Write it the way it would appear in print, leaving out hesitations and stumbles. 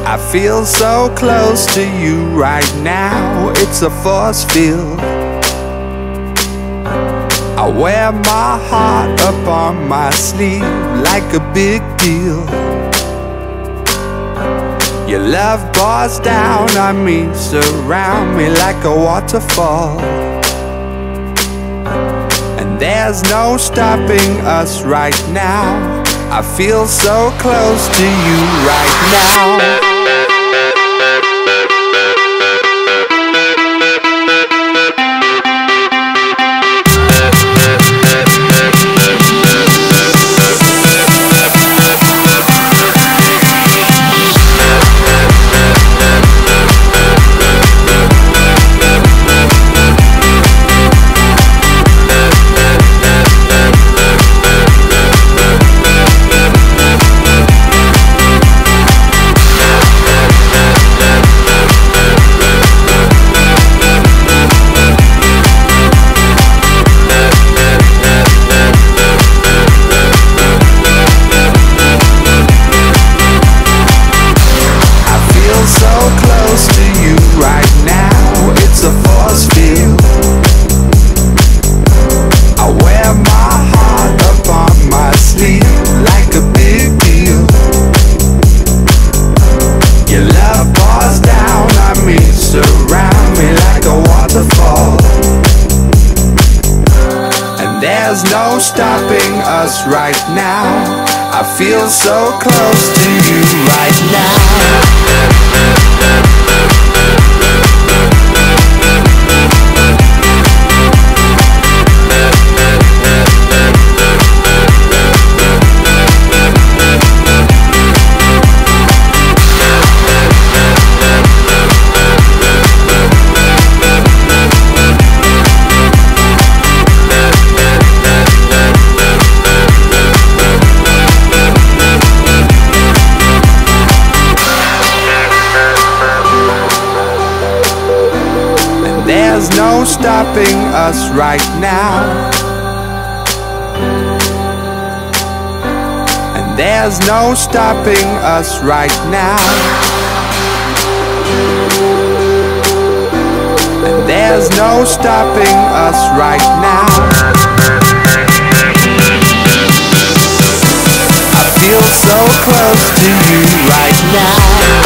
I feel so close to you right now, it's a force field. I wear my heart up on my sleeve like a big deal. Your love pours down on me, surround me like a waterfall. And there's no stopping us right now. I feel so close to you right now. There's no stopping us right now. I feel so close to you right There's no stopping us right now. And there's no stopping us right now. And there's no stopping us right now. I feel so close to you right now.